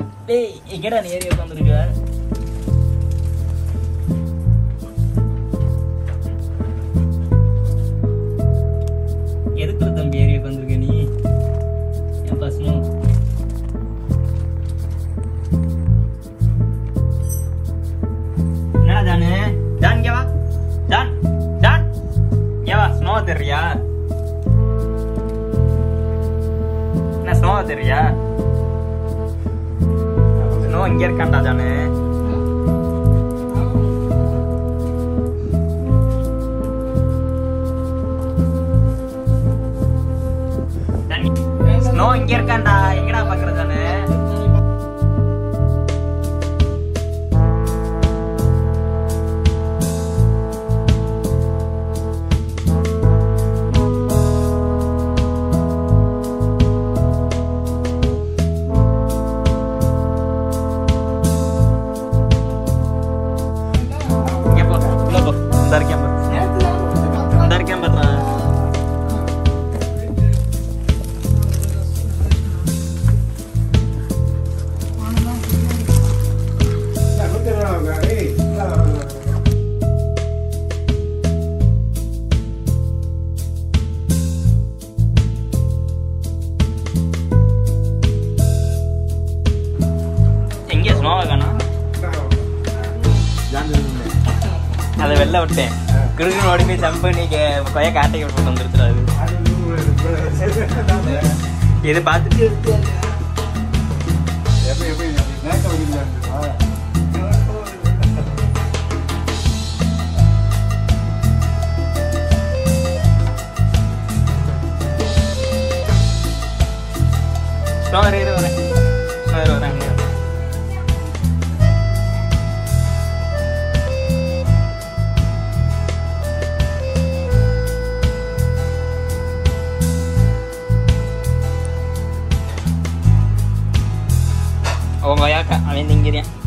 டேய் எங்கடா நீ ஏறி உட்காந்துருக்க? எதுக்குற தம்பி ஏறி உட்காந்துருக்க நீ? என் பசனும் என்னடா ஜானு? ஜான் இங்க வா. ஜான் ஜான் இங்க வா. ஸ்னோ தெரியா? என்ன ஸ்னோ தெரியா? ஸ்னோ இங்க இருக்கான்டா ஜானு. ஸ்னோ இங்க இருக்கான்டா. எங்கடா பாக்குற ஜானு? அதை வெளில விட்டேன். கிருஷ்ணன் ஓடி போய் ஜம்ப் பண்ணி கொய்யா காட்டைக்கு விட்டு வந்துருச்சுடாது. இது பார்த்துட்டு வரேன். அவன் கொய்யாக்கா அவன் திங்கிறேன்.